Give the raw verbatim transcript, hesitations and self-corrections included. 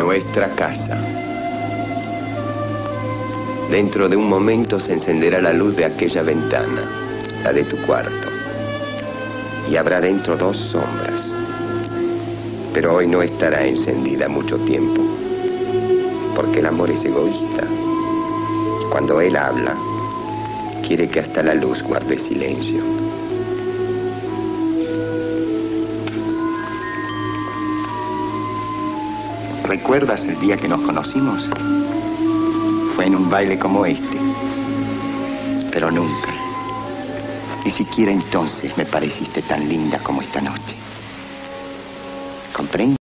nuestra casa. Dentro de un momento se encenderá la luz de aquella ventana, la de tu cuarto, y habrá dentro dos sombras. Pero hoy no estará encendida mucho tiempo, porque el amor es egoísta. Cuando él habla, quiere que hasta la luz guarde silencio. ¿Recuerdas el día que nos conocimos? Fue en un baile como este. Pero nunca, ni siquiera entonces me pareciste tan linda como esta noche. ¿Comprendes?